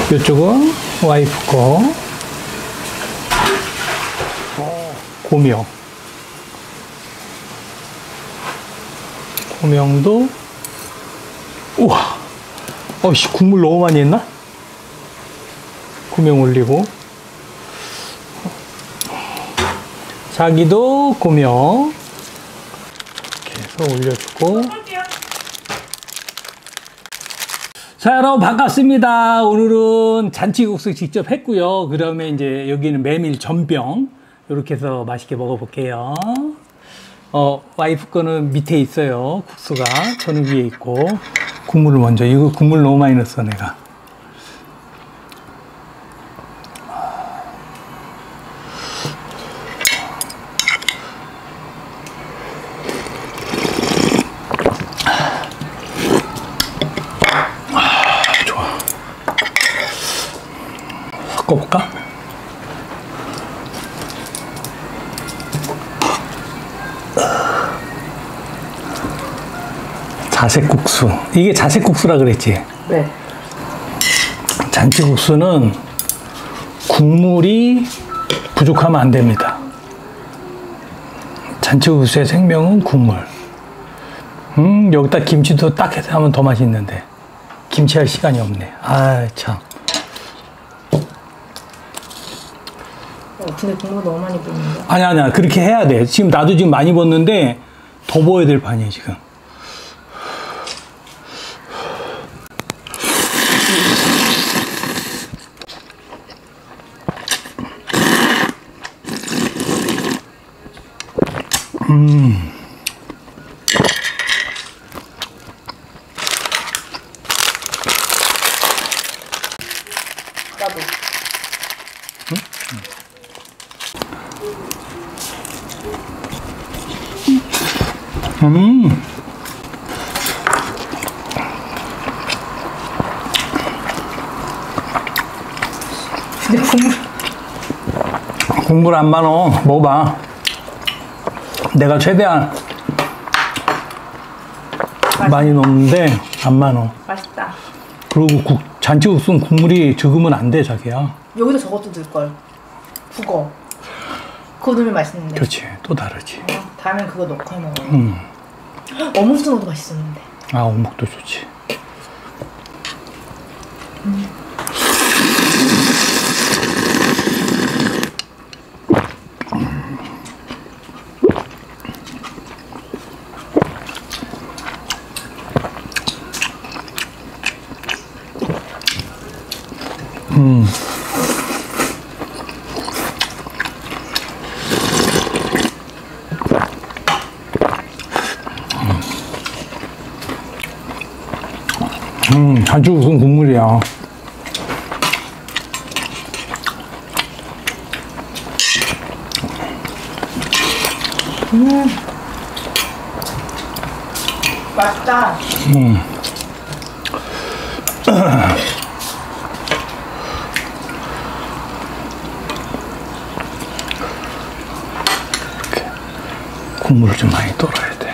이쪽은 와이프 거. 고명. 고명도, 우와! 어이씨, 국물 너무 많이 했나? 고명 올리고. 자기도 고명. 이렇게 해서 올려주고. 자, 여러분 반갑습니다. 오늘은 잔치국수 직접 했고요. 그 다음에 이제 여기는 메밀 전병. 이렇게 해서 맛있게 먹어볼게요. 와이프 거는 밑에 있어요. 국수가. 저는 위에 있고. 국물을 먼저. 이거 국물 너무 많이 넣었어, 내가. 좋아. 섞어볼까? 자색국수. 이게 자색국수라 그랬지? 네. 잔치국수는 국물이 부족하면 안 됩니다. 잔치국수의 생명은 국물. 여기다 김치도 딱 해서 하면 더 맛있는데. 김치 할 시간이 없네. 아, 참. 근데 국물 너무 많이 부었는데. 아니야. 그렇게 해야 돼. 지금 나도 지금 많이 부었는데 더 부어야 될 판이야, 지금. 나도. 근데 국물 안 많어. 먹어봐. 내가 최대한 많이 넣었는데 안 많어. 맛있다. 그리고 잔치국수는 국물이 적으면 안 돼, 자기야. 여기다 저것도 넣을걸. 북어. 그거 넣으면 맛있는데. 그렇지. 또 다르지. 다음엔 그거 넣고 해 먹어요. 어묵도 넣어도 맛있었는데. 아, 어묵도 좋지. 잔치국수는 국물이야. 맛있다. 국물을 좀 많이 떨어야 돼.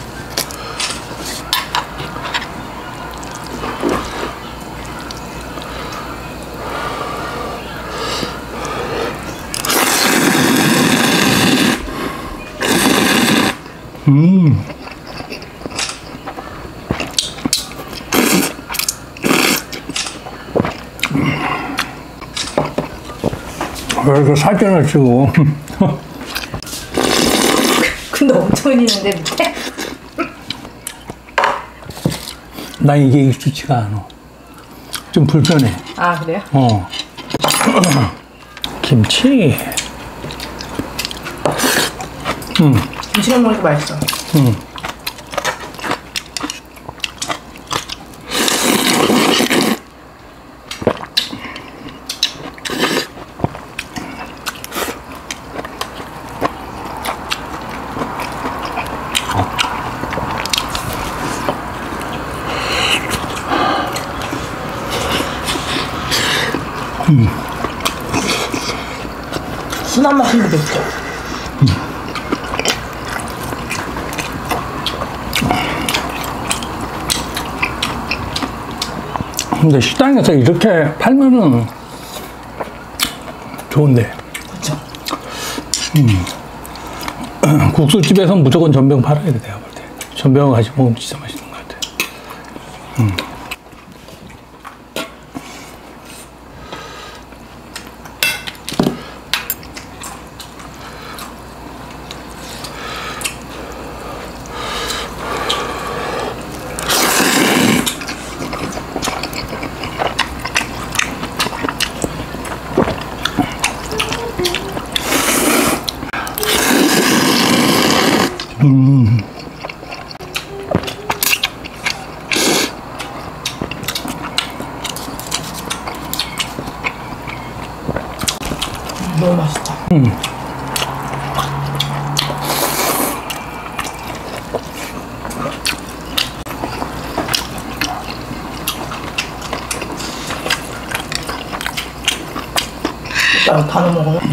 왜 이렇게 사진을 찍어? 근데 엄청 흘리는데 밑에? 난 이게 익숙치가 않아. 좀 불편해. 아, 그래요? 김치. 김치랑 먹으니까 맛있어. 순한 맛인데 맵죠? 근데 식당에서 이렇게 팔면은 좋은데. 그쵸. 국수집에서는 무조건 전병 팔아야 돼, 내가 볼 때. 전병을 같이 먹으면 진짜 맛있는 것 같아. 너무 맛있다. 이따가 다 넣어 먹어요?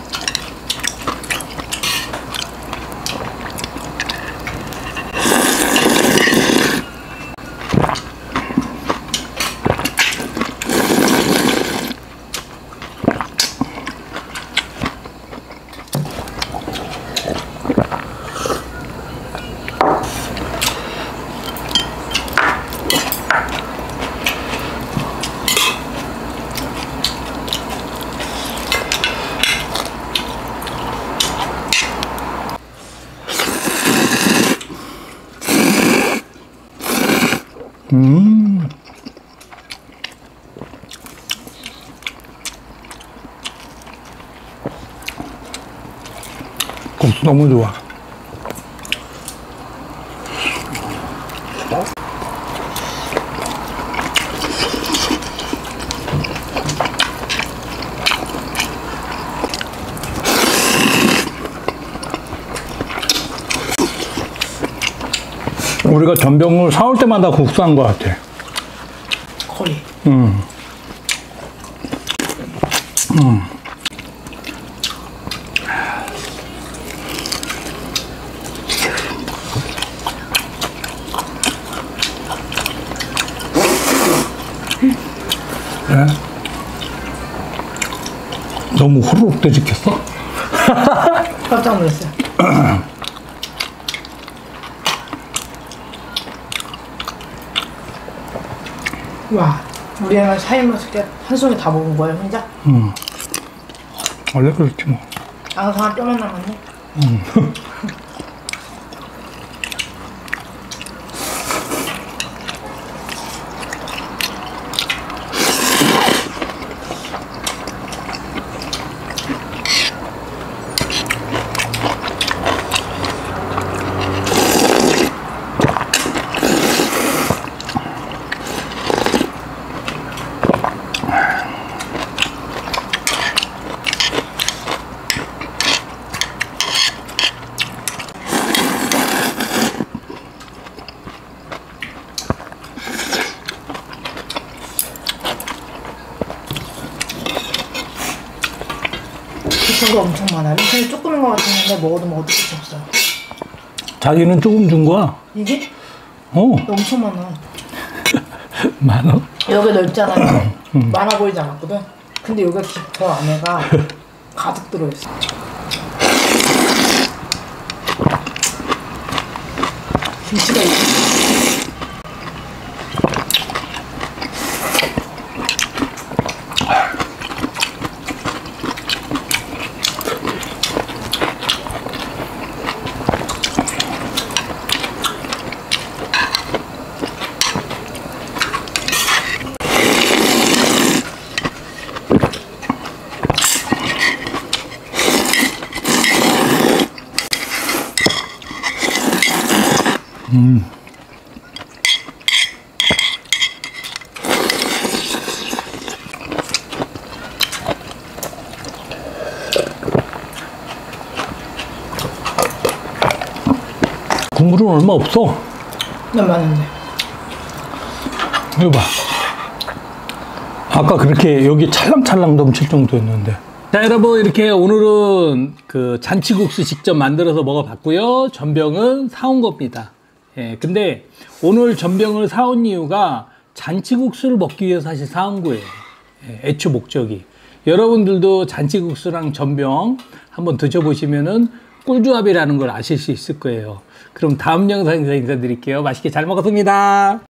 국수 너무 좋아. 우리가 전병을 사올 때마다 국수한 것 같아. 거의. 네? 너무 후루룩 되직했어? 깜짝 놀랐어요. 와, 우리 애가 샤인머스켓 한 송이 다 먹은 거예요, 혼자? 원래 그렇지 뭐. 앙상한 뼈만 남았네. 비싼 거 엄청 많아요. 엄청 조금인 거 같은데 먹어도 먹어도 끝이 없어요. 자기는 조금 준 거야. 이게? 어, 엄청 많아. 많아? 여기 넓잖아요. 많아 보이지 않았거든? 근데 여기가 깊어, 안에가 가득 들어있어. 김치가 있어. 국물은 얼마 없어. 난 많은데. 이거 봐. 아까 그렇게 여기 찰랑찰랑 넘칠 정도였는데. 자, 여러분, 이렇게 오늘은 그 잔치국수 직접 만들어서 먹어봤고요. 전병은 사온 겁니다. 예, 근데 오늘 전병을 사온 이유가 잔치국수를 먹기 위해서 사실 사온 거예요. 애초 목적이. 여러분들도 잔치국수랑 전병 한번 드셔보시면은 꿀조합이라는 걸 아실 수 있을 거예요. 그럼 다음 영상에서 인사드릴게요. 맛있게 잘 먹었습니다.